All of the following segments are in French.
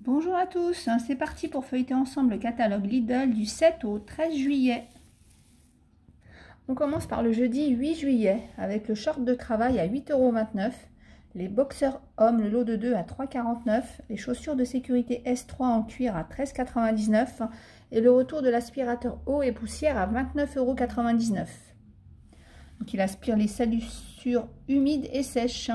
Bonjour à tous, c'est parti pour feuilleter ensemble le catalogue Lidl du 7 au 13 juillet. On commence par le jeudi 8 juillet avec le short de travail à 8,29 €, les boxers hommes le lot de 2 à 3,49 €, les chaussures de sécurité S3 en cuir à 13,99 € et le retour de l'aspirateur eau et poussière à 29,99 €. Donc il aspire les salissures humides et sèches.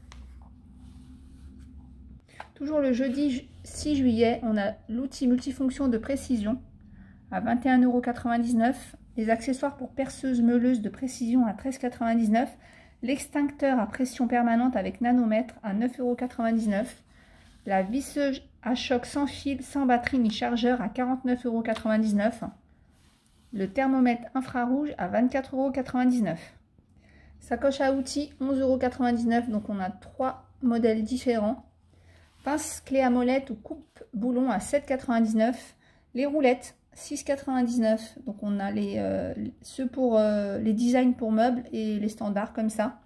Toujours le jeudi 6 juillet, on a l'outil multifonction de précision à 21,99 €, les accessoires pour perceuse meuleuse de précision à 13,99 €, l'extincteur à pression permanente avec nanomètre à 9,99 €, la visseuse à choc sans fil, sans batterie ni chargeur à 49,99 €, le thermomètre infrarouge à 24,99 €. Sacoche à outils 11,99 €, donc on a 3 modèles différents. Pince clé à molette ou coupe boulon à 7,99 €. Les roulettes 6,99 €. Donc on a ceux pour les designs pour meubles et les standards comme ça.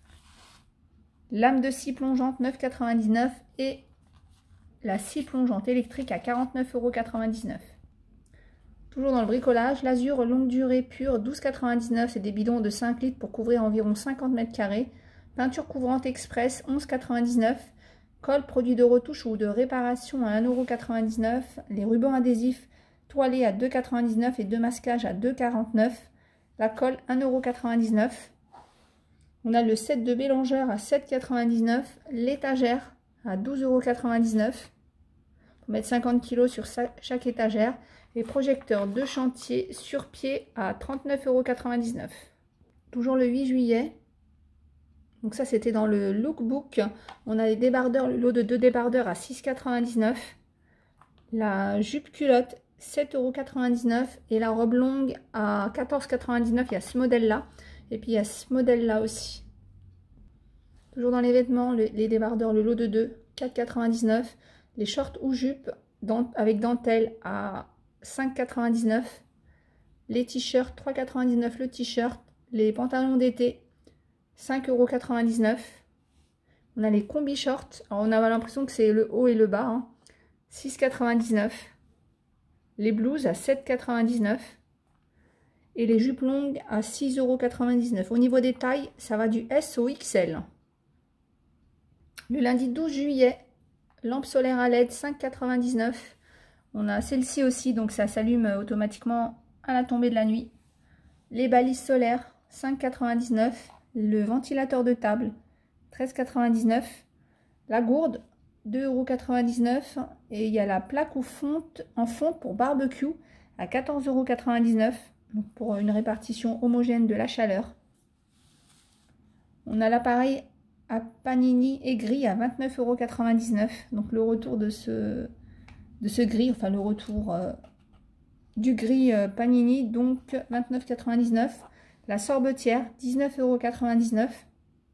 Lame de scie plongeante 9,99 € et la scie plongeante électrique à 49,99 €. Toujours dans le bricolage, l'azur longue durée pure 12,99 €. C'est des bidons de 5 litres pour couvrir environ 50 m². Peinture couvrante express 11,99 €. Colle, produit de retouche ou de réparation à 1,99 €. Les rubans adhésifs toilés à 2,99 € et de masquage à 2,49 €. La colle 1,99 €. On a le set de mélangeur à 7,99 €. L'étagère à 12,99 €. Pour mettre 50 kg sur chaque étagère. Et projecteur de chantier sur pied à 39,99 €. Toujours le 8 juillet. Donc ça c'était dans le lookbook. On a les débardeurs, le lot de 2 débardeurs à 6,99 €. La jupe culotte 7,99 € et la robe longue à 14,99 €. Il y a ce modèle là. Et puis il y a ce modèle là aussi. Toujours dans les vêtements, les débardeurs, le lot de 2, 4,99 €. Les shorts ou jupes avec dentelle à 5,99 €. Les t-shirts 3,99 € le t-shirt. Les pantalons d'été 5,99 €. On a les combi shorts. Alors on a l'impression que c'est le haut et le bas. 6,99 €. Les blouses à 7,99 €. Et les jupes longues à 6,99 €. Au niveau des tailles, ça va du S au XL. Le lundi 12 juillet, lampe solaire à LED 5,99 €. On a celle-ci aussi, donc ça s'allume automatiquement à la tombée de la nuit. Les balises solaires 5,99 €. Le ventilateur de table 13,99 €. La gourde 2,99 € et il y a la plaque en fonte pour barbecue à 14,99 €, donc pour une répartition homogène de la chaleur. On a l'appareil à panini aigri à 29,99 €, donc le retour de ce gris, enfin le retour du gris panini, donc 29,99 €. La sorbetière 19,99 €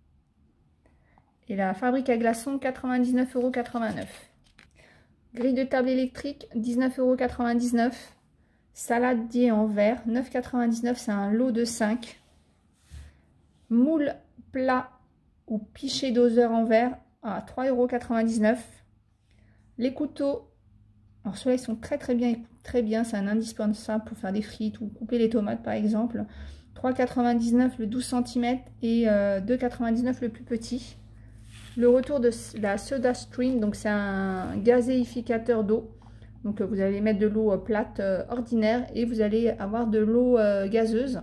et la fabrique à glaçons 99,89 €. Grille de table électrique 19,99 €. Saladier en verre 9,99 €, c'est un lot de 5. Moule plat ou pichet doseur en verre à 3,99 €. Les couteaux, alors ceux-là ils sont très bien, c'est un indispensable pour faire des frites ou couper les tomates par exemple. 3,99 € le 12 cm et 2,99 € le plus petit. Le retour de la Soda Stream, donc c'est un gazéificateur d'eau. Donc vous allez mettre de l'eau plate ordinaire et vous allez avoir de l'eau gazeuse.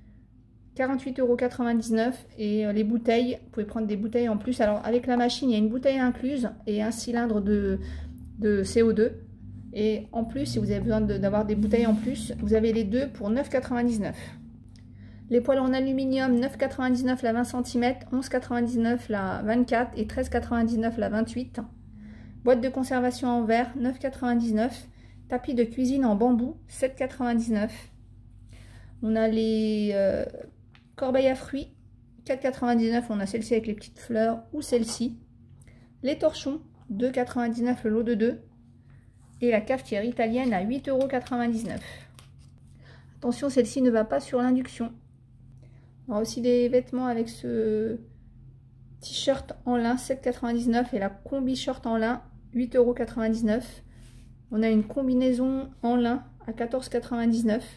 48,99 € et les bouteilles, vous pouvez prendre des bouteilles en plus. Alors avec la machine, il y a une bouteille incluse et un cylindre de CO2. Et en plus, si vous avez besoin d'avoir des bouteilles en plus, vous avez les deux pour 9,99 €. Les poêles en aluminium 9,99 € la 20 cm, 11,99 € la 24 et 13,99 € la 28. Boîte de conservation en verre 9,99 €. Tapis de cuisine en bambou 7,99 €. On a les corbeilles à fruits 4,99 €. On a celle-ci avec les petites fleurs ou celle-ci. Les torchons 2,99 € le lot de 2. Et la cafetière italienne à 8,99 €. Attention, celle-ci ne va pas sur l'induction. On a aussi des vêtements avec ce t-shirt en lin 7,99 € et la combi short en lin 8,99 €. On a une combinaison en lin à 14,99 €.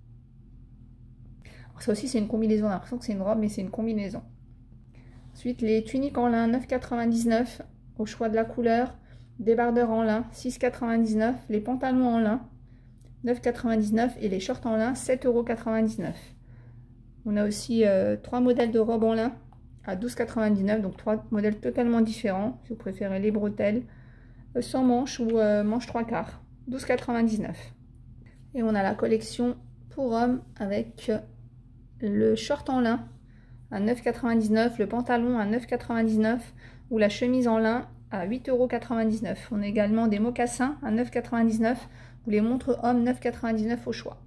Ça aussi, c'est une combinaison. On a l'impression que c'est une robe, mais c'est une combinaison. Ensuite, les tuniques en lin, 9,99 € au choix de la couleur. Débardeurs en lin, 6,99 €. Les pantalons en lin, 9,99 € et les shorts en lin, 7,99 €. On a aussi 3 modèles de robes en lin à 12,99 €, donc 3 modèles totalement différents. Si vous préférez les bretelles, sans manches ou manches 3/4, 12,99 €. Et on a la collection pour hommes avec le short en lin à 9,99 €, le pantalon à 9,99 € ou la chemise en lin à 8,99 €. On a également des mocassins à 9,99 € ou les montres hommes 9,99 € au choix.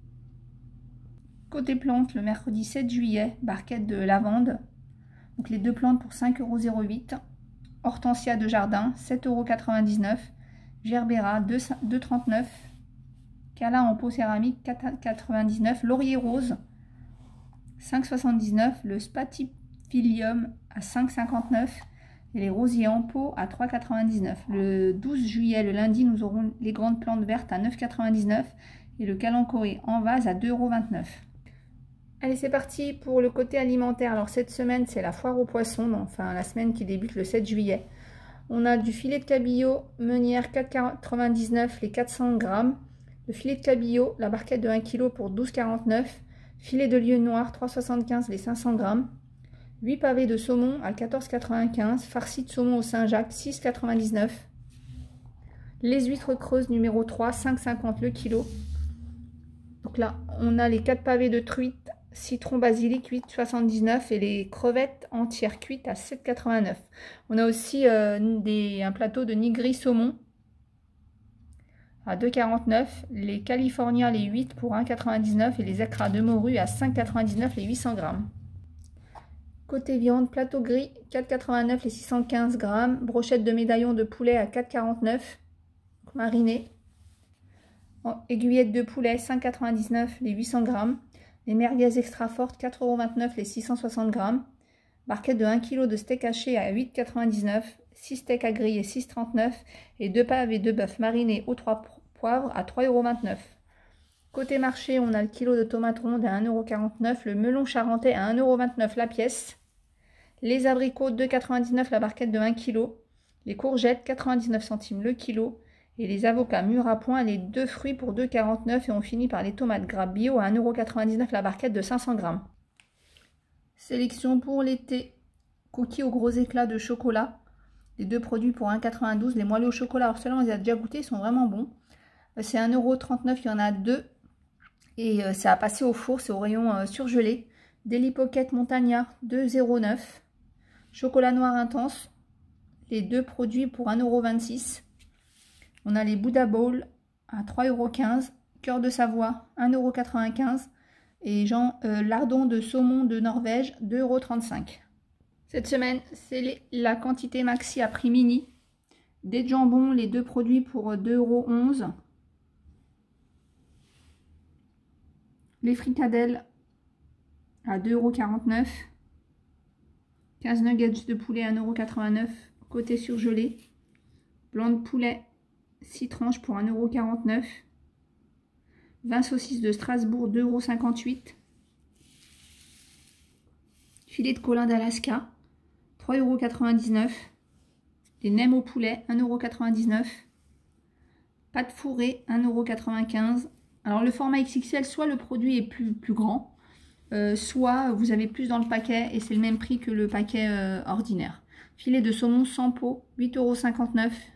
Côté plantes, le mercredi 7 juillet, barquette de lavande. Donc les deux plantes pour 5,08 €. Hortensia de jardin, 7,99 €. Gerbera, 2,39 €. Cala en pot céramique, 4,99 €. Laurier rose, 5,79 €. Le Spathiphyllum à 5,59 € et les rosiers en pot à 3,99 €. Le 12 juillet, le lundi, nous aurons les grandes plantes vertes à 9,99 € et le calanchoé en vase à 2,29 €. Allez, c'est parti pour le côté alimentaire. Alors cette semaine, c'est la foire aux poissons, enfin la semaine qui débute le 7 juillet. On a du filet de cabillaud meunière 4,99 € les 400 grammes. Le filet de cabillaud, la barquette de 1 kg pour 12,49 €. Filet de lieu noir 3,75 € les 500 grammes. 8 pavés de saumon à 14,95 €. Farci de saumon au Saint-Jacques 6,99 €. Les huîtres creuses numéro 3, 5,50 € le kilo. Donc là, on a les 4 pavés de truite citron basilic 8,79 € et les crevettes entières cuites à 7,89 €. On a aussi un plateau de nigri saumon à 2,49 €. Les California, les 8 pour 1,99 € et les écrats de morue à 5,99 € les 800 grammes. Côté viande, plateau gris 4,89 € les 615 grammes. Brochette de médaillon de poulet à 4,49 € mariné. Aiguillette de poulet 5,99 € les 800 grammes. Les merguez extra fortes 4,29 € les 660 grammes. Barquette de 1 kg de steak haché à 8,99 €. 6 steaks à griller 6,39 € et 2 pavés de bœuf marinés aux 3 poivres à 3,29 €. Côté marché, on a le kilo de tomates rondes à 1,49 €, le melon charentais à 1,29 € la pièce. Les abricots 2,99 € la barquette de 1 kg. Les courgettes 99 centimes le kilo. Et les avocats mûrs à point, les 2 fruits pour 2,49 € et on finit par les tomates grappes bio à 1,99 € la barquette de 500 grammes. Sélection pour l'été. Cookies au gros éclat de chocolat. Les 2 produits pour 1,92 €. Les moelleux au chocolat, alors ceux-là on les a déjà goûtés, ils sont vraiment bons. C'est 1,39 €, il y en a 2. Et c'est à passer au four, c'est au rayon surgelé. Deli Pocket Montagna 2,09 €. Chocolat noir intense. Les 2 produits pour 1,26 €. On a les Buddha Bowl à 3,15 €, cœur de Savoie 1,95 € et lardon de saumon de Norvège 2,35 €. Cette semaine, c'est la quantité maxi à prix mini. Des jambons, les 2 produits pour 2,11 €. Les fricadelles à 2,49 €. 15 nuggets de poulet à 1,89 € côté surgelé. Blanc de poulet 6 tranches pour 1,49 €. 20 saucisses de Strasbourg 2,58 €. Filet de colin d'Alaska 3,99 €. Les nems au poulet 1,99 €. Pâte fourrée 1,95 €. Alors le format XXL, soit le produit est plus grand, soit vous avez plus dans le paquet et c'est le même prix que le paquet ordinaire. Filet de saumon sans peau 8,59 €.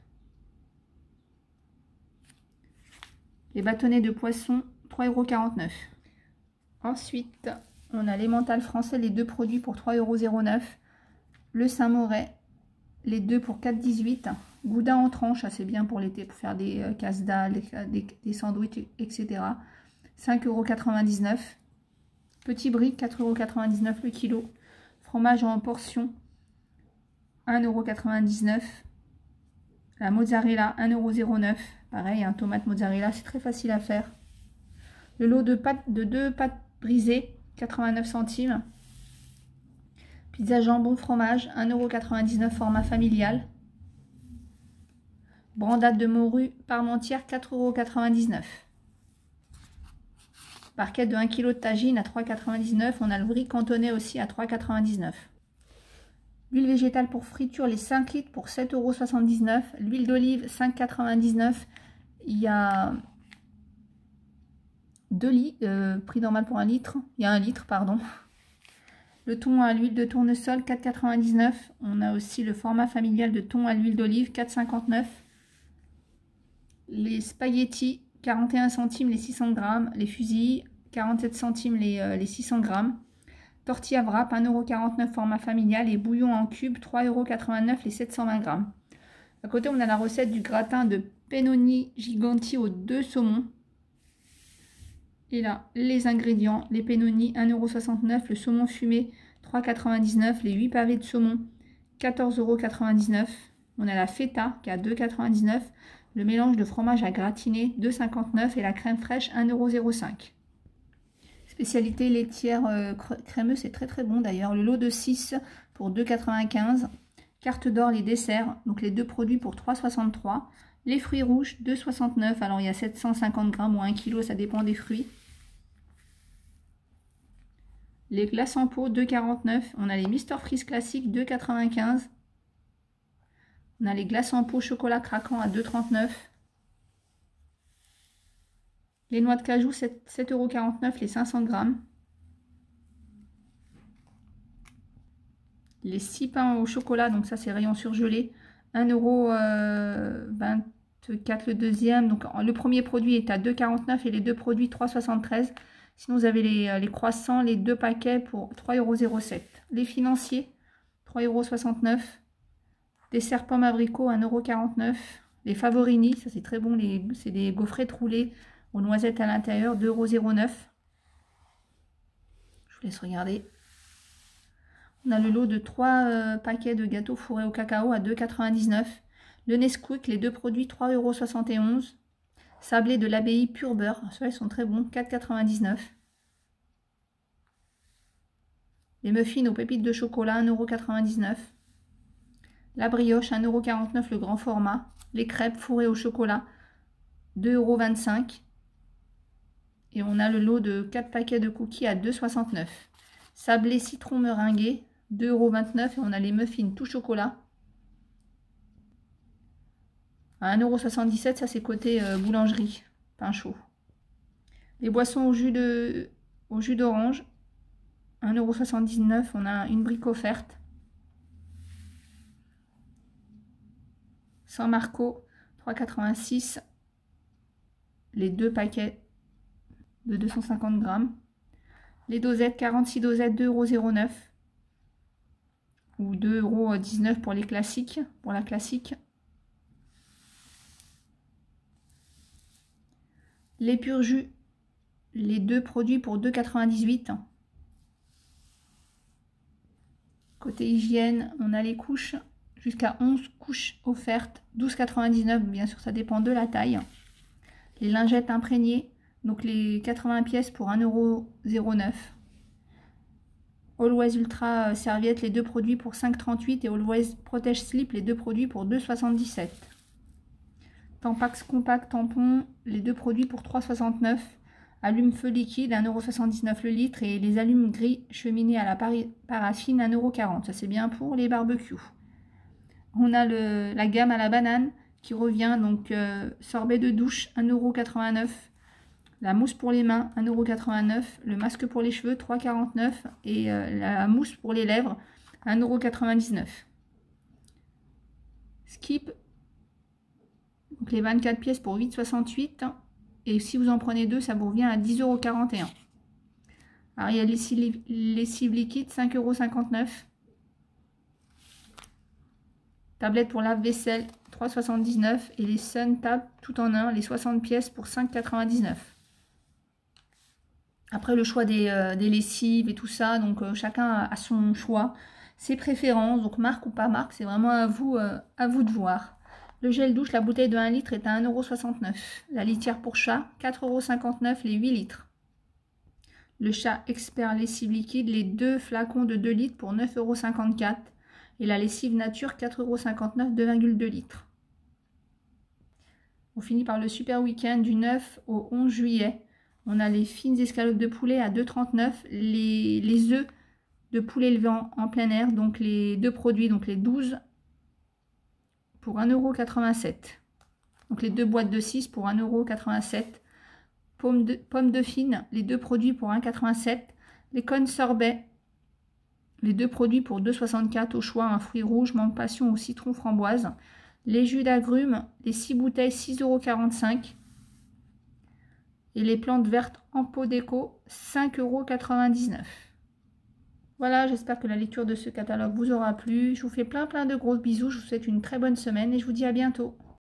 Les bâtonnets de poisson 3,49 €. Ensuite, on a l'emmental français, les 2 produits pour 3,09 €. Le Saint-Moret, les 2 pour 4,18 €. Gouda en tranche, c'est bien pour l'été, pour faire des casse-dalles, des sandwichs, etc. 5,99 €. Petit brick, 4,99 € le kilo. Fromage en portion, 1,99 €. La mozzarella, 1,09 €. Pareil, un tomate mozzarella, c'est très facile à faire. Le lot de 2 pâtes brisées, 89 centimes. Pizza jambon fromage, 1,99 € format familial. Brandade de morue parmentière 4,99 €. Barquette de 1 kg de tagine à 3,99 €. On a le brie cantonais aussi à 3,99 €. L'huile végétale pour friture, les 5 litres pour 7,79 €. L'huile d'olive 5,99 €. Il y a 2 litres, prix normal pour 1 litre. Il y a 1 litre, pardon. Le thon à l'huile de tournesol 4,99 €. On a aussi le format familial de thon à l'huile d'olive 4,59 €. Les spaghettis 41 centimes les 600 grammes. Les fusillis 47 centimes les 600 grammes. Tortilla wrap 1,49 € format familial. Et bouillon en cube 3,89 € les 720 grammes. À côté, on a la recette du gratin de Pennoni Giganti aux 2 saumons. Et là, les ingrédients, les Pennoni 1,69 €, le saumon fumé 3,99 €, les 8 pavés de saumon 14,99 €. On a la feta qui est à 2,99 €, le mélange de fromage à gratiner 2,59 € et la crème fraîche 1,05 €. Spécialité laitière crémeux, c'est très très bon d'ailleurs. Le lot de 6 pour 2,95 €. Carte d'or les desserts, donc les 2 produits pour 3,63 €. Les fruits rouges 2,69 €. Alors il y a 750 grammes ou 1 kg, ça dépend des fruits. Les glaces en pot 2,49 €. On a les Mister Freeze classiques 2,95 €. On a les glaces en pot chocolat craquant à 2,39 €. Les noix de cajou 7,49 € les 500 grammes. Les 6 pains au chocolat, donc ça c'est rayon surgelé, 1,24 € le deuxième. Donc le premier produit est à 2,49 € et les 2 produits 3,73 €. Sinon vous avez les croissants, les 2 paquets pour 3,07 €. Les financiers 3,69 €. Dessert pommes abricots 1,49 €. Les favorini, ça c'est très bon, c'est des gaufrettes roulées aux noisettes à l'intérieur 2,09 €. Je vous laisse regarder. On a le lot de 3 paquets de gâteaux fourrés au cacao à 2,99 €. Le Nesquik, les 2 produits 3,71 €. Sablé de l'abbaye pur beurre, ceux-là ils sont très bons, 4,99 €. Les muffins aux pépites de chocolat 1,99 €. La brioche 1,49 € le grand format. Les crêpes fourrées au chocolat 2,25 €. Et on a le lot de 4 paquets de cookies à 2,69 €. Sablé citron meringué 2,29 € et on a les muffins tout chocolat à 1,77 €. Ça c'est côté boulangerie, pain chaud. Les boissons au jus d'orange 1,79 €. On a une brique offerte. San Marco 3,86 €. Les 2 paquets de 250 grammes. Les dosettes, 46 dosettes, 2,09 € ou 2,19 € pour les classiques, pour la classique. Les pur jus, les 2 produits pour 2,98 €. Côté hygiène, on a les couches, jusqu'à 11 couches offertes, 12,99 €, bien sûr ça dépend de la taille. Les lingettes imprégnées, donc les 80 pièces pour 1,09 €. Always Ultra serviette, les 2 produits pour 5,38 € et Always Protège Slip, les 2 produits pour 2,77 €. Tampax Compact tampon, les 2 produits pour 3,69 €. Allume-feu liquide, 1,79 € le litre. Et les allumes gris cheminés à la paraffine, 1,40 €. Ça c'est bien pour les barbecues. On a la gamme à la banane qui revient, donc sorbet de douche, 1,89 €. La mousse pour les mains, 1,89 €. Le masque pour les cheveux, 3,49 € et la mousse pour les lèvres, 1,99 €. Skip, donc les 24 pièces pour 8,68 €. Et si vous en prenez 2, ça vous revient à 10,41 €. Alors il y a les lessive liquide, 5,59 €. Tablette pour lave-vaisselle, 3,79 € et les Sun Tab tout en un, les 60 pièces pour 5,99 €. Après le choix des lessives et tout ça, donc chacun a son choix, ses préférences, donc marque ou pas marque, c'est vraiment à vous de voir. Le gel douche, la bouteille de 1 litre est à 1,69 €. La litière pour chat, 4,59 € les 8 litres. Le chat expert lessive liquide, les 2 flacons de 2 litres pour 9,54 €. Et la lessive nature, 4,59 €, 2,2 litres. On finit par le super week-end du 9 au 11 juillet. On a les fines escalopes de poulet à 2,39 €. Les œufs de poulet élevés en plein air, donc les deux produits, donc les 12 pour 1,87 €. Donc les deux boîtes de 6 pour 1,87 €. Pommes de fine, les deux produits pour 1,87 €. Les cônes sorbet, les deux produits pour 2,64 € au choix, un fruit rouge, mangue passion ou citron framboise. Les jus d'agrumes, les 6 bouteilles, 6,45 €. Et les plantes vertes en pot déco, 5,99 €. Voilà, j'espère que la lecture de ce catalogue vous aura plu. Je vous fais plein de gros bisous. Je vous souhaite une très bonne semaine et je vous dis à bientôt.